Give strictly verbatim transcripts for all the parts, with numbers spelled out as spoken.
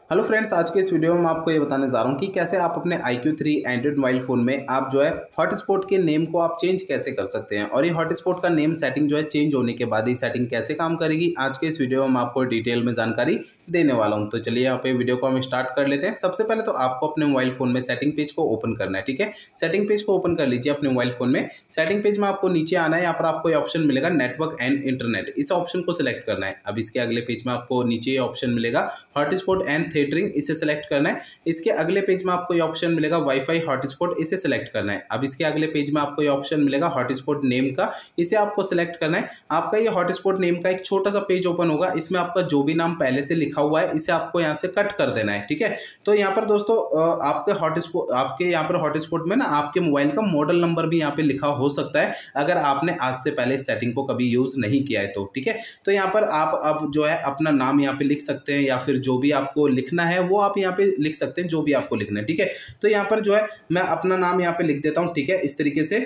Hello friends, आज के इस वीडियो में मैं आपको ये बताने जा रहा हूँ कि कैसे आप अपने I Q three Android mobile phone में आप जो है हॉटस्पॉट के नेम को आप चेंज कैसे कर सकते हैं और ये हॉटस्पॉट का नेम सेटिंग जो है चेंज होने के बाद ये सेटिंग कैसे काम करेगी। आज के इस वीडियो में मैं आपको डिटेल में जानकारी देने वाला हूं। तो चलिए यहाँ पे वीडियो को हम स्टार्ट कर लेते हैं। सबसे पहले तो आपको अपने मोबाइल फोन में सेटिंग पेज को ओपन करना है। ठीक है, सेटिंग पेज को ओपन कर लीजिए अपने मोबाइल फोन में। सेटिंग पेज में आपको नीचे आना है, यहाँ पर आपको ये ऑप्शन मिलेगा नेटवर्क एंड इंटरनेट, इस ऑप्शन को सिलेक्ट करना है। अब इसके अगले पेज में आपको नीचे ये ऑप्शन मिलेगा हॉटस्पॉट एंड थिएटरिंग, इसे सिलेक्ट करना है। इसके अगले पेज में आपको ये ऑप्शन मिलेगा वाईफाई हॉटस्पॉट, इसे सिलेक्ट करना है। अब इसके अगले पेज में आपको ये ऑप्शन मिलेगा हॉटस्पॉट नेम का, इसे आपको सिलेक्ट करना है। आपका ये हॉटस्पॉट नेम का एक छोटा सा पेज ओपन होगा, इसमें आपका जो भी नाम पहले से लिखा हुआ है इसे आपको यहाँ से कट कर देना है। ठीक है, तो यहाँ पर दोस्तों आपके हॉटस्पॉट आपके यहाँ पर हॉटस्पॉट में ना आपके मोबाइल का मॉडल नंबर भी यहाँ पे लिखा हो सकता है, अगर आपने आज से पहले इस सेटिंग को कभी यूज नहीं किया है तो। ठीक है, तो यहाँ पर आप अब जो है अपना नाम यहाँ पे लिख सकते हैं या फिर जो भी आपको लिखना है वो आप यहाँ पे लिख सकते हैं, जो भी आपको लिखना है। ठीक है, तो यहाँ पर जो है मैं अपना नाम यहाँ पे लिख देता हूँ। ठीक है, इस तरीके से।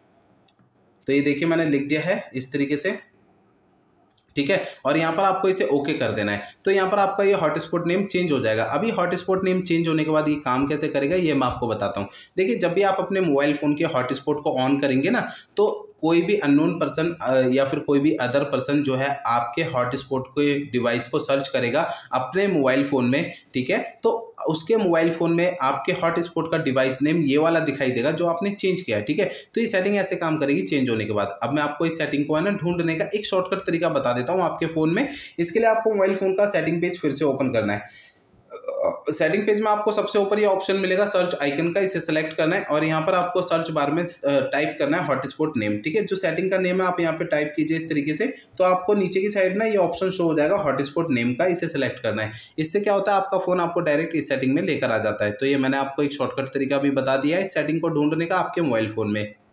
तो ये देखिए मैंने लिख दिया है इस तरीके से। ठीक है, और यहाँ पर आपको इसे ओके कर देना है। तो यहाँ पर आपका ये हॉटस्पॉट नेम चेंज हो जाएगा। अभी हॉटस्पॉट नेम चेंज होने के बाद ये काम कैसे करेगा ये मैं आपको बताता हूँ। देखिए, जब भी आप अपने मोबाइल फोन के हॉटस्पॉट को ऑन करेंगे ना, तो कोई भी अननोन पर्सन या फिर कोई भी अदर पर्सन जो है आपके हॉटस्पॉट के डिवाइस को सर्च करेगा अपने मोबाइल फ़ोन में। ठीक है, तो उसके मोबाइल फ़ोन में आपके हॉटस्पॉट का डिवाइस नेम ये वाला दिखाई देगा जो आपने चेंज किया है। ठीक है, तो ये सेटिंग ऐसे काम करेगी चेंज होने के बाद। अब मैं आपको इस सेटिंग को है ना ढूंढने का एक शॉर्टकट तरीका बता देता हूँ आपके फ़ोन में। इसके लिए आपको मोबाइल फ़ोन का सेटिंग पेज फिर से ओपन करना है। सेटिंग पेज में आपको सबसे ऊपर ये ऑप्शन मिलेगा सर्च आइकन का, इसे सेलेक्ट करना है और यहाँ पर आपको सर्च बार में टाइप करना है हॉटस्पॉट नेम। ठीक है, जो सेटिंग का नेम है आप यहाँ पे टाइप कीजिए इस तरीके से, तो आपको नीचे की साइड ना ये ऑप्शन शो हो जाएगा हॉटस्पॉट नेम का, इसे सेलेक्ट करना है। इससे क्या होता है, आपका फोन आपको डायरेक्ट इस सेटिंग में लेकर आ जाता है। तो ये मैंने आपको एक शॉर्टकट तरीका भी बता दिया है इस सेटिंग को ढूंढने का आपके मोबाइल फोन में।